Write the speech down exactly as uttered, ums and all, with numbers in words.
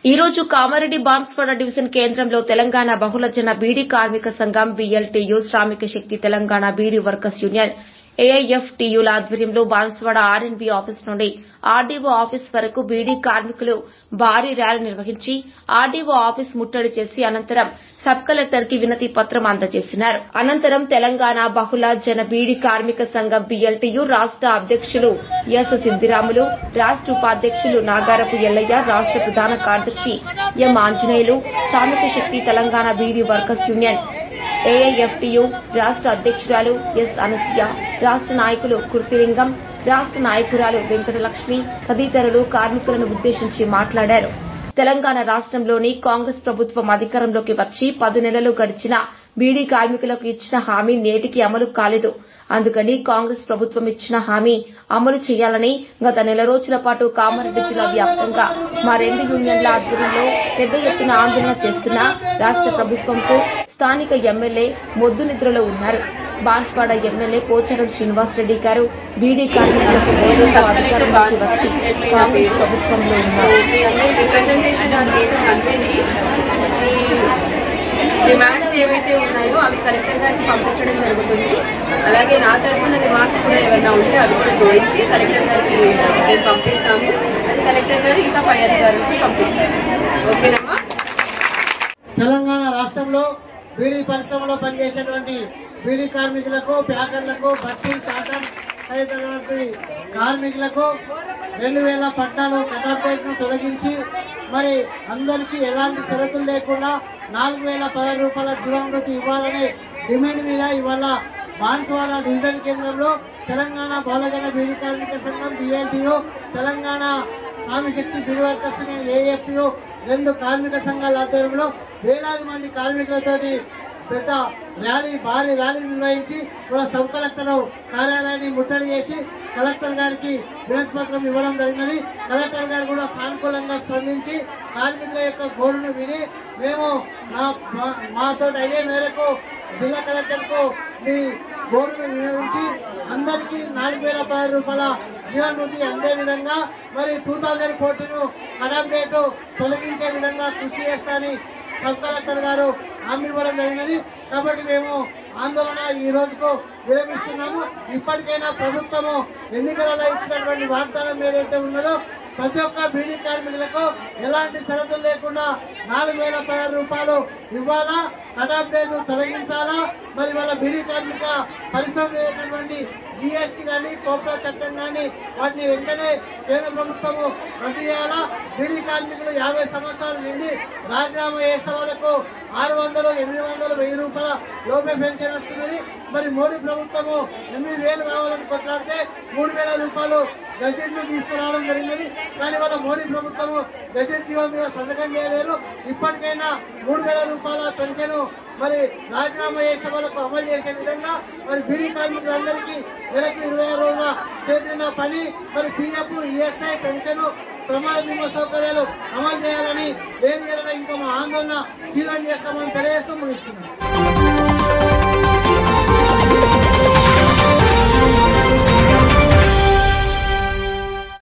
ఈ రోజు కామారెడ్డి బాన్స్వాడ డివిజన్ కేంద్రంలో తెలంగాణ బహుళజన బీడీ కార్మిక సంఘం BLTU, Shramika Shakti Telangana beedi workers union ఏఐఎఫ్టీయూల ఆధ్వర్యంలో బాన్స్వాడ ఆర్ఎన్బీ ఆఫీస్ నుండి ఆర్డీఓ ఆఫీస్ వరకు బీడీ కార్మికులు భారీ ర్యాలీ నిర్వహించి ఆర్డీఓ ఆఫీస్ ముట్టడి చేసి అనంతరం సబ్ కలెక్టర్ కి వినతి పత్రం అందజేసినారు. అనంతరం తెలంగాణ బహుళ జన బీడీ కార్మిక సంఘం బీఎల్టీయూ రాష్ట అధ్యకులు ఎస్ సిద్దిరాములు, రాష్ట ఉపాధ్యకులు నాగారపు ఎల్లయ్య, రాష్ట ప్రధాన కార్యదర్శి M Anjaneyulu, Shramika Shakti Telangana beedi workers union AIFTU రాష్ట అధ్యకురాలు ఎస్ అనసూయ, రాష్ట నాయకులు కుర్తిలింగం, రాష్ట నాయకురాలు వెంకటలక్ష్మి తదితరులు కార్మికులను ఉద్దేశించి మాట్లాడారు. తెలంగాణ రాష్టంలోని కాంగ్రెస్ ప్రభుత్వం అధికారంలోకి వచ్చి పది నెలలు గడిచినా బీడీ కార్మికులకు ఇచ్చిన హామీ నేటికి అమలు కాలేదు. అందుకని కాంగ్రెస్ ప్రభుత్వం ఇచ్చిన హామీ అమలు చేయాలని గత నెల రోజుల పాటు కామారెడ్డి జిల్లా వ్యాప్తంగా మా రెండు యూనియన్ల ఆధ్వర్యంలో పెద్ద ఎత్తున ఆందోళన చేస్తున్న రాష్ట ప్రభుత్వంతో స్థానిక ఎమ్మెల్యే మొద్దు నిద్రలో ఉన్నారు. బాన్స్వాడ ఎమ్మెల్యే పోచారం శ్రీనివాసరెడ్డి గారు బీడీ కార్మికులకు అధికారంలోకి వచ్చి కాంగ్రెస్ ప్రభుత్వంలో ఉన్నారు. డిమాండ్స్ ఏవైతే ఉన్నాయో అవి కలెక్టర్ గారికి పంపించడం జరుగుతుంది. అలాగే నా తరఫున రిమార్క్స్ కూడా ఏమైనా ఉంటే అవి కూడా జోడించి కలెక్టర్ గారికి మేము పంపిస్తాము. అది కలెక్టర్ గారు ఇంకా పై అధికారులకు పంపిస్తారు. ఓకేనమ్మా. తెలంగాణ రాష్ట్రంలో బీడీ పరిశ్రమలో పనిచేసేటువంటి బీడీ కార్మికులకు, ప్యాకర్లకు, బట్టి కాటన్ తదితరటువంటి కార్మికులకు రెండు వేల పద్నాలుగు కటాఫ్ డేట్ను తొలగించి మరి అందరికీ ఎలాంటి షరతులు లేకుండా నాలుగు వేల పదహారు రూపాయల జీవనభృతి ఇవ్వాలనే డిమాండ్ మీద ఇవాళ బాన్స్వాడ డివిజన్ కేంద్రంలో తెలంగాణ బహుళజన బీడీ కార్మిక సంఘం బీఎల్టీయూ, తెలంగాణ శ్రామిక శక్తి బీడీ వర్కర్స్ ఏఎఫ్టీయూ రెండు కార్మిక సంఘాల ఆధ్వర్యంలో వేలాది మంది కార్మికులతోటి పెద్ద ర్యాలీ భారీ ర్యాలీ నిర్వహించి కూడా సబ్ కలెక్టర్ కార్యాలయాన్ని ముట్టడి చేసి కలెక్టర్ గారికి వినతి పత్రం ఇవ్వడం జరిగినది. కలెక్టర్ గారు కూడా సానుకూలంగా స్పందించి కార్మికుల యొక్క గోడును విని మేము మాతో అయ్యే మేరకు జిల్లా కలెక్టర్ కు మీ గోడును వినియోగించి అందరికీ నాలుగు వేల పదహారు రూపాయల జీవనభృతి అందే విధంగా మరి two thousand fourteen cutoff date తొలగించే విధంగా కృషి చేస్తానని సబ్ కలెక్టర్ గారు హామీ ఇవ్వడం జరిగినది. కాబట్టి మేము ఆందోళన ఈ రోజుకు విరమిస్తున్నాము. ఇప్పటికైనా ప్రభుత్వము ఎన్నికలలో ఇచ్చినటువంటి వాగ్దానం ఏదైతే ఉన్నదో ప్రతి ఒక్క బీడీ కార్మికులకు ఎలాంటి షరతులు లేకుండా నాలుగు వేల పదహారు రూపాయలు ఇవ్వాలా, కటాఫ్ డేట్ తొలగించాలా, మరి వాళ్ళ బీడీ కార్మిక పరిశ్రమ అయినటువంటి జీఎస్టీ కానీ కోప్రా చట్టం కానీ వాటిని వెంటనే కేంద్ర ప్రభుత్వము రద్దు చేయాలా. బీడీ కార్మికులు యాభై సంవత్సరాలు నిండి రాజీనామా చేసిన వాళ్ళకు ఆరు వందలు ఎనిమిది వందలు వెయ్యి రూపాయల లోపే పెన్షన్ వస్తున్నది. మరి మోడీ ప్రభుత్వము ఎనిమిది వేలు కావాలని కొట్లాడితే మూడు వేల రూపాయలు గజెట్ ను తీసుకురావడం జరిగినది. కానీ వాళ్ళ మోడీ ప్రభుత్వము గజెట్ జీవో మీద సంతకం చేయలేరు. ఇప్పటికైనా మూడు వేల రూపాయల పెన్షన్ మరి రాజీనామా చేసే వాళ్ళకు అమలు చేసే విధంగా మరి బీడీ కార్మికులందరికీ నెలకు ఇరవై ఆరు రోజుల చేసిన పని మరి పీఎఫ్, ఈఎస్ఐ, పెన్షన్, ప్రమాద బీమా సౌకర్యాలు అమలు చేయాలని లేని ఇంకా మా ఆందోళన తీవ్రం చేస్తామని తెలియజేస్తూ ముగిస్తున్నాం.